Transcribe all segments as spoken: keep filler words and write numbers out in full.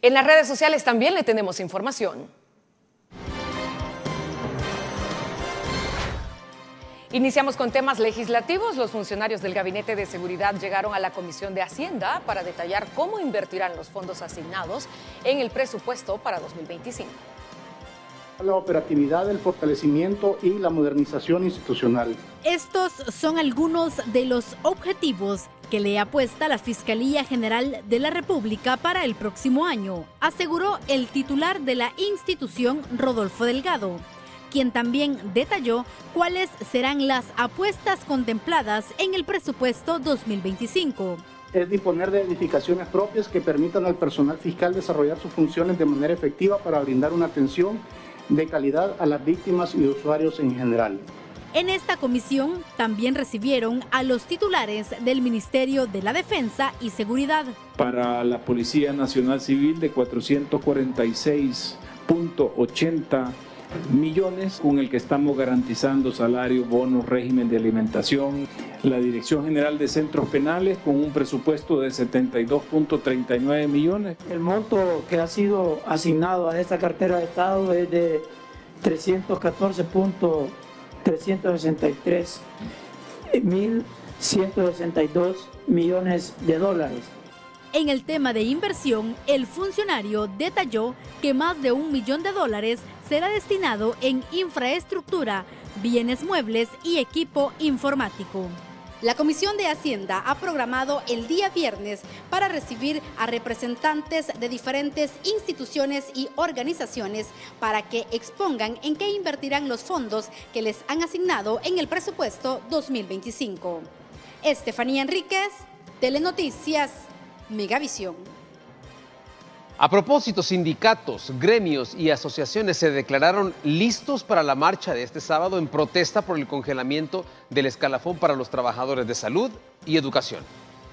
En las redes sociales también le tenemos información. Iniciamos con temas legislativos. Los funcionarios del Gabinete de Seguridad llegaron a la Comisión de Hacienda para detallar cómo invertirán los fondos asignados en el presupuesto para dos mil veinticinco. La operatividad, el fortalecimiento y la modernización institucional. Estos son algunos de los objetivos que le apuesta la Fiscalía General de la República para el próximo año, aseguró el titular de la institución, Rodolfo Delgado, quien también detalló cuáles serán las apuestas contempladas en el presupuesto dos mil veinticinco. Es disponer de edificaciones propias que permitan al personal fiscal desarrollar sus funciones de manera efectiva para brindar una atención de calidad a las víctimas y usuarios en general. En esta comisión también recibieron a los titulares del Ministerio de la Defensa y Seguridad. Para la Policía Nacional Civil de cuatrocientos cuarenta y seis punto ochenta millones, con el que estamos garantizando salario, bonos, régimen de alimentación. La Dirección General de Centros Penales con un presupuesto de setenta y dos punto treinta y nueve millones. El monto que ha sido asignado a esta cartera de Estado es de trescientos catorce punto trescientos sesenta y tres mil ciento sesenta y dos millones de dólares. En el tema de inversión, el funcionario detalló que más de un millón de dólares será destinado en infraestructura, bienes muebles y equipo informático. La Comisión de Hacienda ha programado el día viernes para recibir a representantes de diferentes instituciones y organizaciones para que expongan en qué invertirán los fondos que les han asignado en el presupuesto dos mil veinticinco. Estefanía Enríquez, Telenoticias, Megavisión. A propósito, sindicatos, gremios y asociaciones se declararon listos para la marcha de este sábado en protesta por el congelamiento del escalafón para los trabajadores de salud y educación.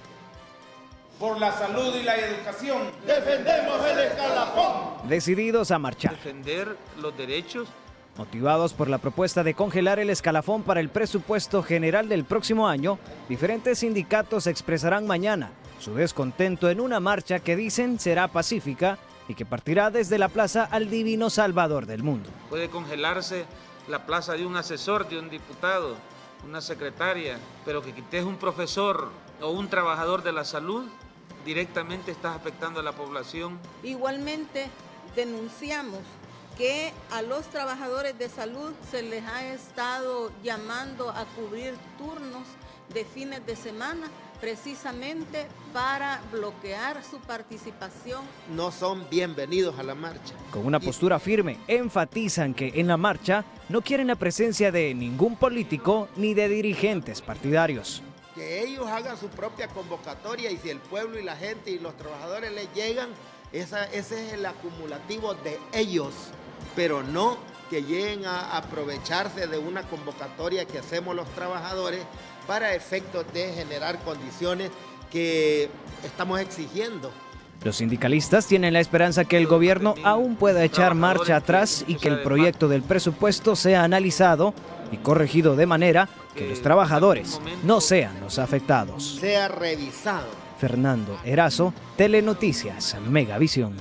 Por la salud y la educación, defendemos el escalafón. Decididos a marchar. Defender los derechos. Motivados por la propuesta de congelar el escalafón para el presupuesto general del próximo año, diferentes sindicatos expresarán mañana su descontento en una marcha que dicen será pacífica y que partirá desde la plaza al Divino Salvador del Mundo. Puede congelarse la plaza de un asesor, de un diputado, una secretaria, pero que quites un profesor o un trabajador de la salud, directamente estás afectando a la población. Igualmente denunciamos que a los trabajadores de salud se les ha estado llamando a cubrir turnos de fines de semana, precisamente para bloquear su participación. No son bienvenidos a la marcha. Con una postura firme, enfatizan que en la marcha no quieren la presencia de ningún político ni de dirigentes partidarios. Que ellos hagan su propia convocatoria y si el pueblo y la gente y los trabajadores les llegan, esa, ese es el acumulativo de ellos, pero no que lleguen a aprovecharse de una convocatoria que hacemos los trabajadores para efectos de generar condiciones que estamos exigiendo. Los sindicalistas tienen la esperanza que el gobierno aún pueda echar marcha atrás y que el proyecto del presupuesto sea analizado y corregido de manera que los trabajadores no sean los afectados. Sea revisado. Fernando Erazo, Telenoticias, Megavisión.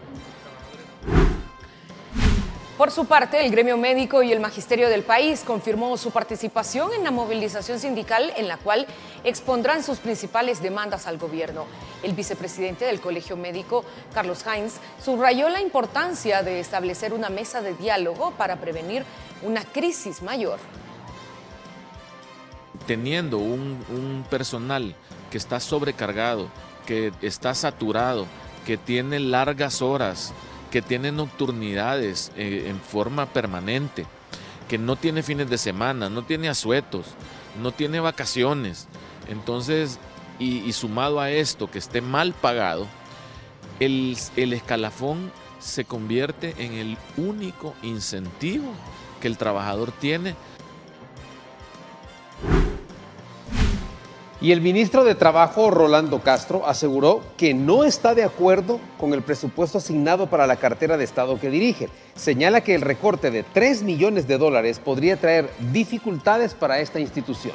Por su parte, el gremio médico y el magisterio del país confirmó su participación en la movilización sindical en la cual expondrán sus principales demandas al gobierno. El vicepresidente del Colegio Médico, Carlos Heinz, subrayó la importancia de establecer una mesa de diálogo para prevenir una crisis mayor. Teniendo un, un personal que está sobrecargado, que está saturado, que tiene largas horas, que tiene nocturnidades eh, en forma permanente, que no tiene fines de semana, no tiene asuetos, no tiene vacaciones. Entonces, y, y sumado a esto, que esté mal pagado, el, el escalafón se convierte en el único incentivo que el trabajador tiene. Y el ministro de Trabajo, Rolando Castro, aseguró que no está de acuerdo con el presupuesto asignado para la cartera de Estado que dirige. Señala que el recorte de tres millones de dólares podría traer dificultades para esta institución.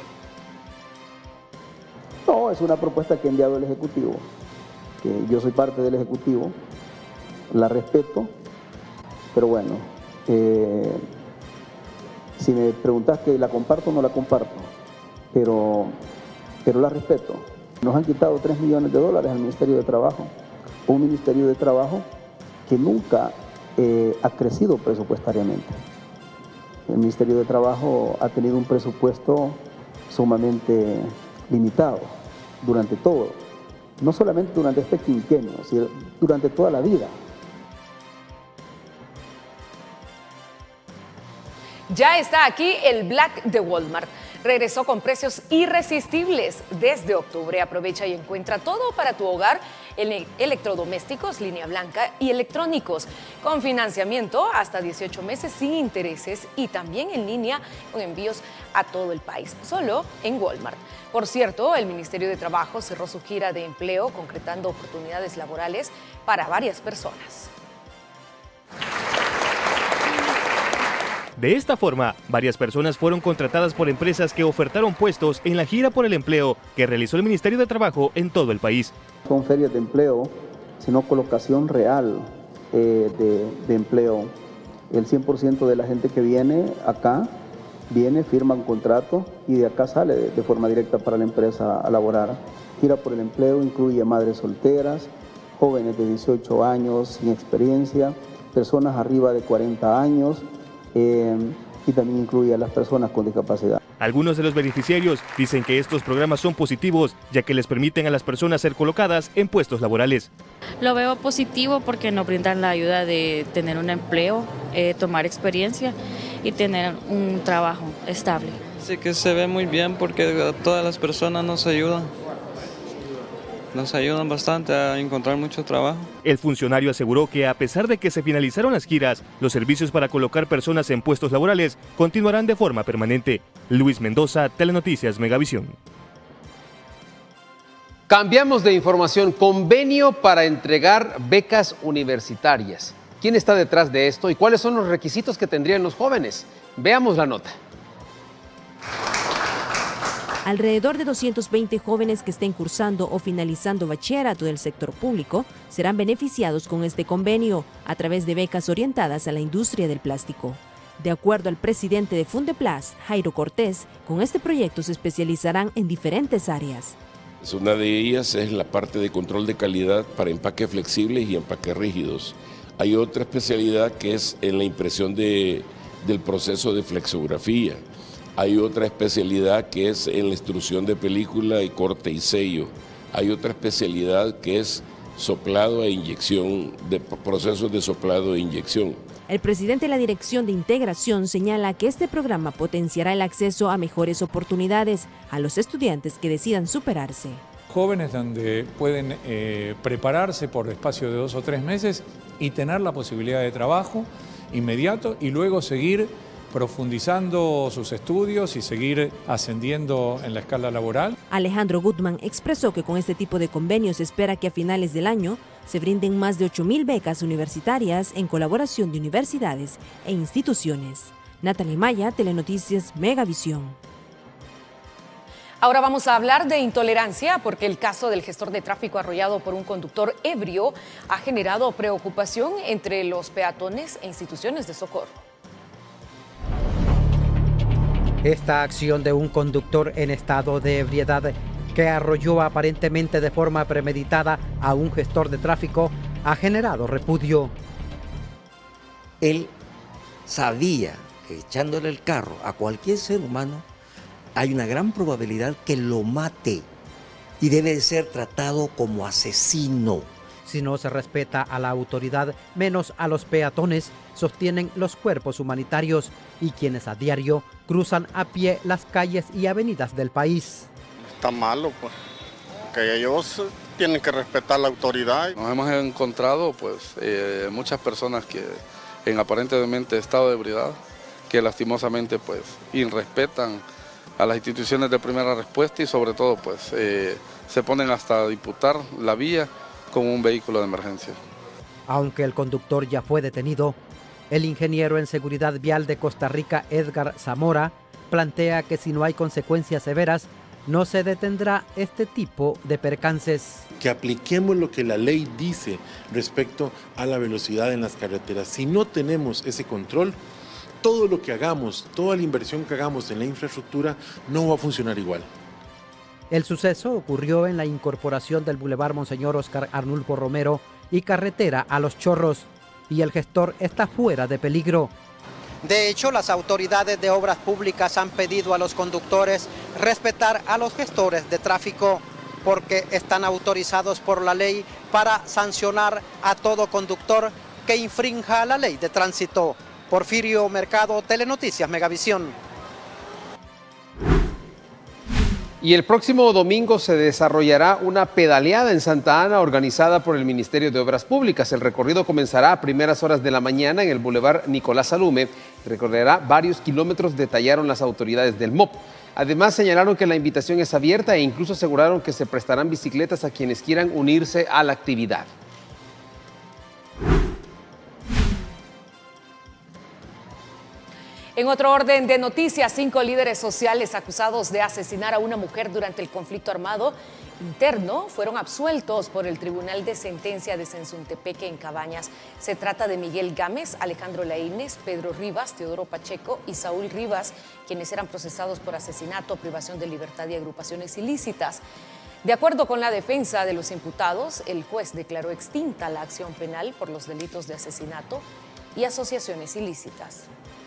No, es una propuesta que ha enviado el Ejecutivo, que yo soy parte del Ejecutivo, la respeto, pero bueno, eh, si me preguntas que la comparto, no la comparto, pero, pero la respeto. Nos han quitado tres millones de dólares al Ministerio de Trabajo, un Ministerio de Trabajo que nunca eh, ha crecido presupuestariamente. El Ministerio de Trabajo ha tenido un presupuesto sumamente limitado durante todo, no solamente durante este quinquenio, sino durante toda la vida. Ya está aquí el Black de Walmart. Regresó con precios irresistibles desde octubre. Aprovecha y encuentra todo para tu hogar en electrodomésticos, línea blanca y electrónicos, con financiamiento hasta dieciocho meses sin intereses y también en línea con envíos a todo el país, solo en Walmart. Por cierto, el Ministerio de Trabajo cerró su gira de empleo, concretando oportunidades laborales para varias personas. De esta forma, varias personas fueron contratadas por empresas que ofertaron puestos en la gira por el empleo que realizó el Ministerio de Trabajo en todo el país. Son ferias de empleo, sino colocación real eh, de, de empleo. El cien por ciento de la gente que viene acá, viene, firma un contrato y de acá sale de, de forma directa para la empresa a laborar. Gira por el empleo incluye madres solteras, jóvenes de dieciocho años sin experiencia, personas arriba de cuarenta años, Eh, y también incluye a las personas con discapacidad. Algunos de los beneficiarios dicen que estos programas son positivos, ya que les permiten a las personas ser colocadas en puestos laborales. Lo veo positivo porque nos brindan la ayuda de tener un empleo, eh, tomar experiencia y tener un trabajo estable. Sí que se ve muy bien porque todas las personas nos ayudan. Nos ayudan bastante a encontrar mucho trabajo. El funcionario aseguró que a pesar de que se finalizaron las giras, los servicios para colocar personas en puestos laborales continuarán de forma permanente. Luis Mendoza, Telenoticias Megavisión. Cambiamos de información. Convenio para entregar becas universitarias. ¿Quién está detrás de esto y cuáles son los requisitos que tendrían los jóvenes? Veamos la nota. Alrededor de doscientos veinte jóvenes que estén cursando o finalizando bachillerato del sector público serán beneficiados con este convenio a través de becas orientadas a la industria del plástico. De acuerdo al presidente de Fundeplast, Jairo Cortés, con este proyecto se especializarán en diferentes áreas. Una de ellas es la parte de control de calidad para empaques flexibles y empaques rígidos. Hay otra especialidad que es en la impresión de, del proceso de flexografía. Hay otra especialidad que es en la extrusión de película y corte y sello. Hay otra especialidad que es soplado e inyección, de procesos de soplado e inyección. El presidente de la Dirección de Integración señala que este programa potenciará el acceso a mejores oportunidades a los estudiantes que decidan superarse. Jóvenes donde pueden eh, prepararse por espacio de dos o tres meses y tener la posibilidad de trabajo inmediato y luego seguir profundizando sus estudios y seguir ascendiendo en la escala laboral. Alejandro Gutman expresó que con este tipo de convenios se espera que a finales del año se brinden más de ocho mil becas universitarias en colaboración de universidades e instituciones. Natalie Maya, Telenoticias Megavisión. Ahora vamos a hablar de intolerancia porque el caso del gestor de tráfico arrollado por un conductor ebrio ha generado preocupación entre los peatones e instituciones de socorro. Esta acción de un conductor en estado de ebriedad que arrolló aparentemente de forma premeditada a un gestor de tráfico ha generado repudio. Él sabía que echándole el carro a cualquier ser humano hay una gran probabilidad que lo mate y debe de ser tratado como asesino. Si no se respeta a la autoridad, menos a los peatones, sostienen los cuerpos humanitarios y quienes a diario cruzan a pie las calles y avenidas del país. Está malo, pues, que ellos tienen que respetar la autoridad. Nos hemos encontrado, pues, eh, muchas personas que en aparentemente estado de ebriedad, que lastimosamente, pues, irrespetan a las instituciones de primera respuesta y sobre todo, pues, eh, se ponen hasta a disputar la vía con un vehículo de emergencia. Aunque el conductor ya fue detenido, el ingeniero en seguridad vial de Costa Rica, Edgar Zamora, plantea que si no hay consecuencias severas, no se detendrá este tipo de percances. Que apliquemos lo que la ley dice respecto a la velocidad en las carreteras. Si no tenemos ese control, todo lo que hagamos, toda la inversión que hagamos en la infraestructura no va a funcionar igual. El suceso ocurrió en la incorporación del Boulevard Monseñor Oscar Arnulfo Romero y carretera a Los Chorros, y el gestor está fuera de peligro. De hecho, las autoridades de obras públicas han pedido a los conductores respetar a los gestores de tráfico porque están autorizados por la ley para sancionar a todo conductor que infrinja la ley de tránsito. Porfirio Mercado, Telenoticias Megavisión. Y el próximo domingo se desarrollará una pedaleada en Santa Ana organizada por el Ministerio de Obras Públicas. El recorrido comenzará a primeras horas de la mañana en el Boulevard Nicolás Salume. Recorrerá varios kilómetros, detallaron las autoridades del M O P. Además, señalaron que la invitación es abierta e incluso aseguraron que se prestarán bicicletas a quienes quieran unirse a la actividad. En otro orden de noticias, cinco líderes sociales acusados de asesinar a una mujer durante el conflicto armado interno fueron absueltos por el Tribunal de Sentencia de Sensuntepeque en Cabañas. Se trata de Miguel Gámez, Alejandro Laínez, Pedro Rivas, Teodoro Pacheco y Saúl Rivas, quienes eran procesados por asesinato, privación de libertad y agrupaciones ilícitas. De acuerdo con la defensa de los imputados, el juez declaró extinta la acción penal por los delitos de asesinato y asociaciones ilícitas.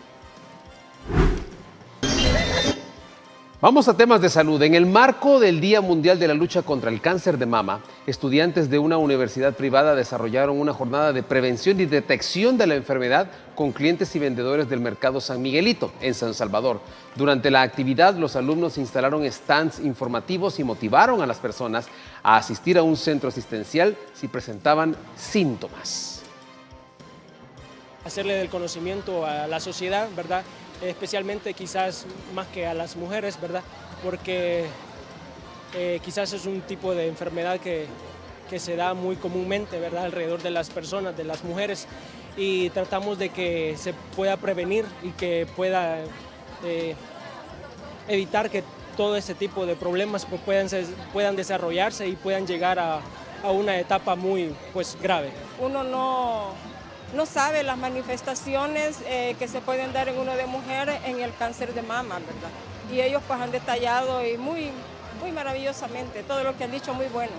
Vamos a temas de salud. En el marco del Día Mundial de la Lucha contra el Cáncer de Mama, estudiantes de una universidad privada desarrollaron una jornada de prevención y detección de la enfermedad con clientes y vendedores del Mercado San Miguelito, en San Salvador. Durante la actividad, los alumnos instalaron stands informativos y motivaron a las personas a asistir a un centro asistencial si presentaban síntomas. Hacerle del conocimiento a la sociedad, ¿verdad? Especialmente quizás más que a las mujeres, ¿verdad? Porque eh, quizás es un tipo de enfermedad que, que se da muy comúnmente, ¿verdad? Alrededor de las personas, de las mujeres, y tratamos de que se pueda prevenir y que pueda eh, evitar que todo ese tipo de problemas pues, puedan, ser, puedan desarrollarse y puedan llegar a, a una etapa muy pues, grave. Uno no... no sabe las manifestaciones eh, que se pueden dar en uno de mujer en el cáncer de mama, ¿verdad? Y ellos pues han detallado y muy, muy maravillosamente, todo lo que han dicho muy bueno.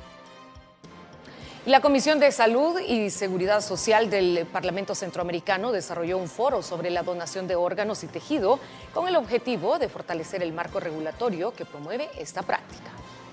La Comisión de Salud y Seguridad Social del Parlamento Centroamericano desarrolló un foro sobre la donación de órganos y tejido con el objetivo de fortalecer el marco regulatorio que promueve esta práctica.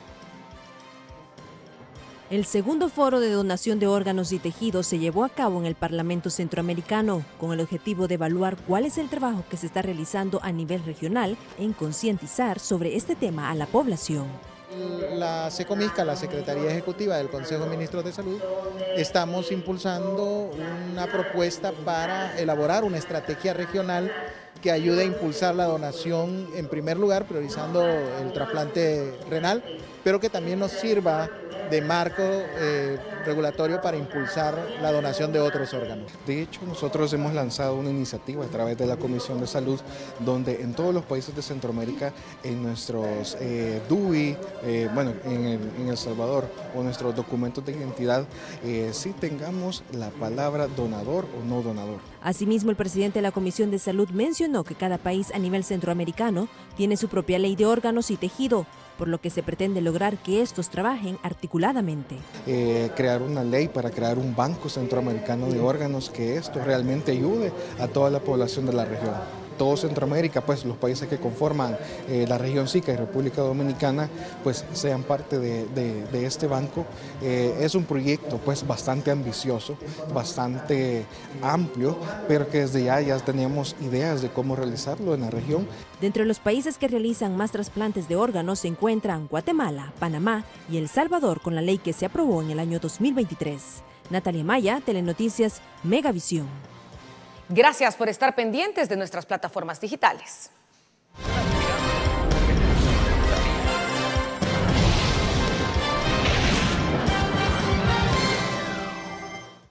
El segundo foro de donación de órganos y tejidos se llevó a cabo en el Parlamento Centroamericano con el objetivo de evaluar cuál es el trabajo que se está realizando a nivel regional en concientizar sobre este tema a la población. La SECOMISCA, la Secretaría Ejecutiva del Consejo de Ministros de Salud, estamos impulsando una propuesta para elaborar una estrategia regional que ayude a impulsar la donación en primer lugar, priorizando el trasplante renal, pero que también nos sirva de marco eh, regulatorio para impulsar la donación de otros órganos. De hecho, nosotros hemos lanzado una iniciativa a través de la Comisión de Salud, donde en todos los países de Centroamérica, en nuestros eh, D U I, eh, bueno, en el, en El Salvador, o nuestros documentos de identidad, eh, sí tengamos la palabra donador o no donador. Asimismo, el presidente de la Comisión de Salud mencionó que cada país a nivel centroamericano tiene su propia ley de órganos y tejido, por lo que se pretende lograr que estos trabajen articuladamente. Eh, crear una ley para crear un banco centroamericano de órganos, que esto realmente ayude a toda la población de la región. Todo Centroamérica, pues los países que conforman eh, la región SICA y República Dominicana, pues sean parte de, de, de este banco. Eh, es un proyecto pues bastante ambicioso, bastante amplio, pero que desde ya ya tenemos ideas de cómo realizarlo en la región. De entre los países que realizan más trasplantes de órganos se encuentran Guatemala, Panamá y El Salvador, con la ley que se aprobó en el año dos mil veintitrés. Natalia Maya, Telenoticias, Megavisión. Gracias por estar pendientes de nuestras plataformas digitales.